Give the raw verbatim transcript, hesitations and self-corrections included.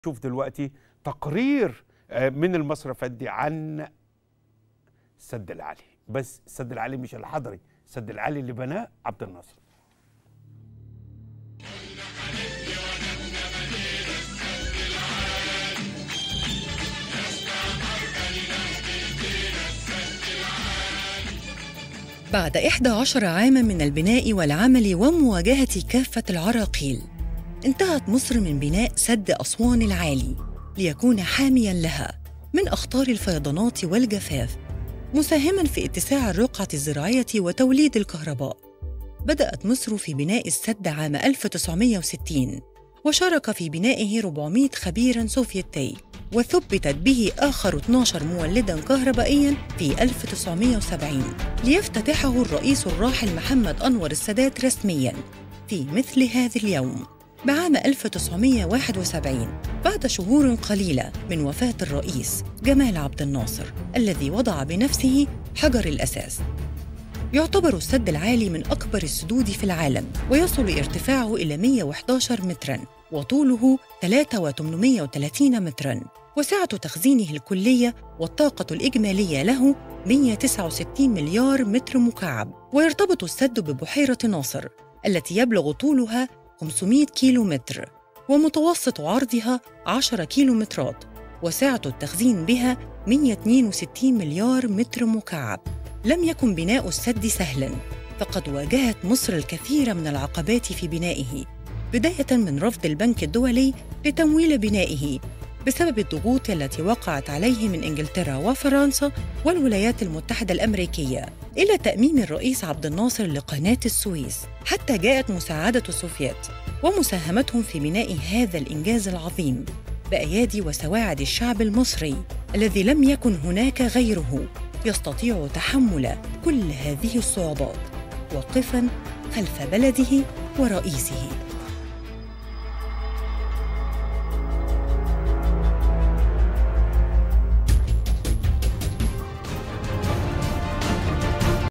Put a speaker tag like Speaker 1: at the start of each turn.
Speaker 1: شوف دلوقتي تقرير آه، من المصرفات دي عن السد العالي، بس السد العالي مش الحضري، السد العالي اللي بناه عبد الناصر.
Speaker 2: بعد إحدى عشر عاماً من البناء والعمل ومواجهة كافة العراقيل، انتهت مصر من بناء سد أسوان العالي ليكون حامياً لها من أخطار الفيضانات والجفاف، مساهماً في اتساع الرقعة الزراعية وتوليد الكهرباء. بدأت مصر في بناء السد عام ألف وتسعمائة وستين، وشارك في بنائه أربعمائة خبيراً سوفيتي، وثبتت به آخر اثنا عشر مولداً كهربائياً في ألف وتسعمائة وسبعين، ليفتتحه الرئيس الراحل محمد أنور السادات رسمياً في مثل هذا اليوم بعام ألف وتسعمائة وواحد وسبعين، بعد شهور قليلة من وفاة الرئيس جمال عبد الناصر الذي وضع بنفسه حجر الأساس. يعتبر السد العالي من أكبر السدود في العالم، ويصل ارتفاعه إلى مئة وأحد عشر متراً وطوله ثلاثة آلاف وثمانمائة وثلاثين متراً، وسعة تخزينه الكلية والطاقة الإجمالية له مئة وتسعة وستين مليار متر مكعب. ويرتبط السد ببحيرة ناصر التي يبلغ طولها خمسمائة كيلو متر ومتوسط عرضها عشرة كيلومترات، وسعة التخزين بها مئة واثنين وستين مليار متر مكعب. لم يكن بناء السد سهلاً، فقد واجهت مصر الكثير من العقبات في بنائه، بداية من رفض البنك الدولي لتمويل بنائه بسبب الضغوط التي وقعت عليه من إنجلترا وفرنسا والولايات المتحدة الأمريكية، إلى تأميم الرئيس عبد الناصر لقناة السويس، حتى جاءت مساعدة السوفيت ومساهمتهم في بناء هذا الإنجاز العظيم بأيادي وسواعد الشعب المصري الذي لم يكن هناك غيره يستطيع تحمل كل هذه الصعوبات واقفاً خلف بلده ورئيسه.